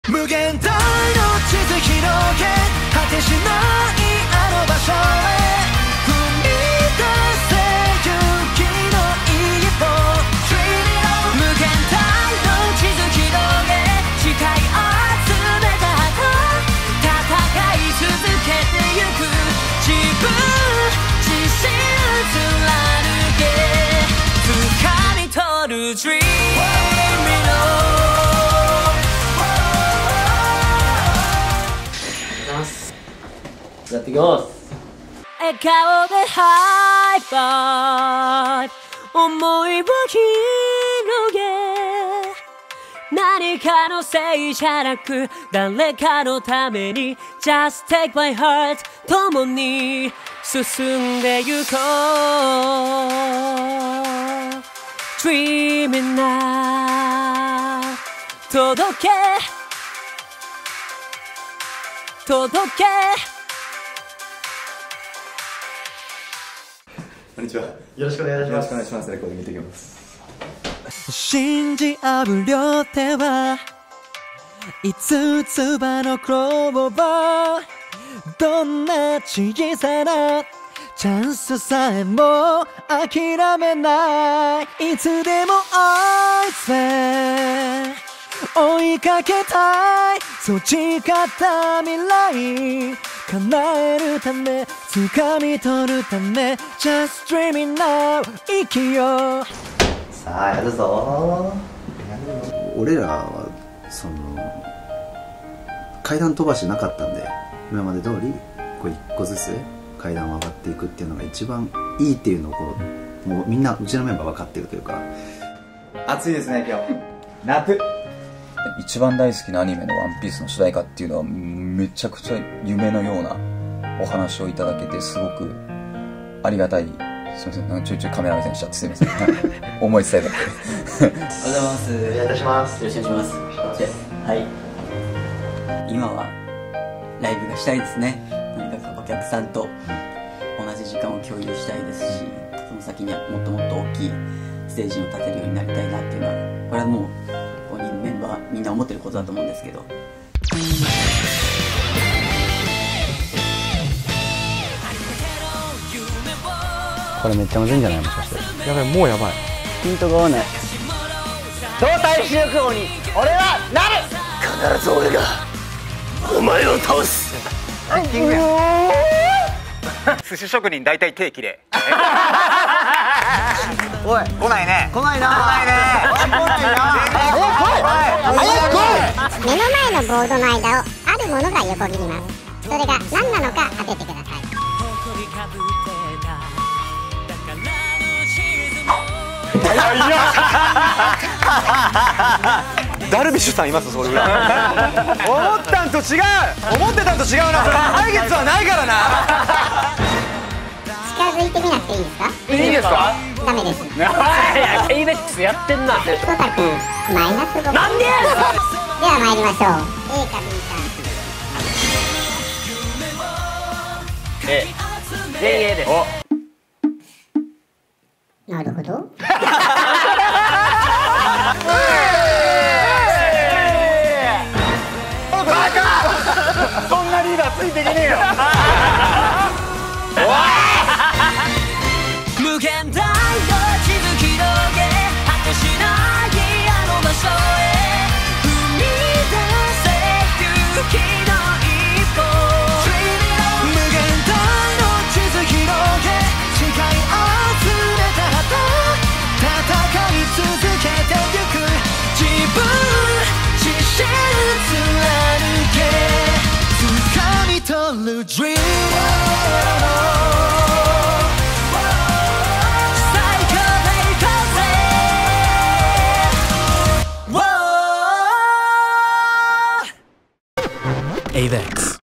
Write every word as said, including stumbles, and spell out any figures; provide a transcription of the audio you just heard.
無限大の地図広げ果てしないあの場所へ踏み出せ勇気の一歩 無限大の地図広げ誓い集めた後戦い続けてゆく自分自身貫け掴み取る Dream やっていきます。 笑顔でハイファイブ思いを広げ何かのせいじゃなく誰かのために Just take my heart 共に進んでゆこう Dreaming now 届け届けこんにちは。よろしくお願いします。よろしくお願いします。レコーディング見ていきます。 信じあぶ両手は五つ葉のクローバーどんな小さなチャンスさえも諦めないいつでも愛せ追いかけたいそう誓った未来叶えるため掴み取るため Just dreaming now 生きようさあやるぞ俺らはその階段飛ばしなかったんで今まで通りこう一個ずつ階段を上がっていくっていうのが一番いいっていうのをこうもうみんなうちのメンバー分かってるというか暑いですね今日夏一番大好きなアニメの「ワンピースの主題歌っていうのはめちゃくちゃ夢のようなお話をいただけてすごくありがたい。すみません、ちょいちょいカメラ目線しちゃってすみません思い伝えたくておはようございます。 お願いいたします。 よろしくお願いします。はい今はライブがしたいですね。とにかくお客さんと同じ時間を共有したいですしその先にはもっともっと大きいステージに立てるようになりたいなっていうのはこれはもうごにんのメンバーみんな思ってることだと思うんですけどこれめっちゃむずいんじゃないもしかしてやばいもうやばいピントが合わない動体視力王に俺はなる必ず俺がお前を倒す寿司職人大体手きれいおい来ないね来ないな来ないね来ないな早く来い目の前のボードの間をあるものが横切りますそれが何なのか当ててくださいダルビッシュさんいますそれぐらい思ったんと違う思ってたんと違うな来月はないからな近づいてみなくていいですかいいんですかダメですいやケイベックスやってんなコタくんマイナスごなんでやねんでは参りましょう A か B かえ全員 A ですなるほどそんなリーダーついていけねえよ無限大の地図広げ果てしないあの場所へ踏み出せ勇気の一歩無限大の地図広げ誓い集めた後戦い続けてゆく自分自身貫け掴み取る Dreamエイベックス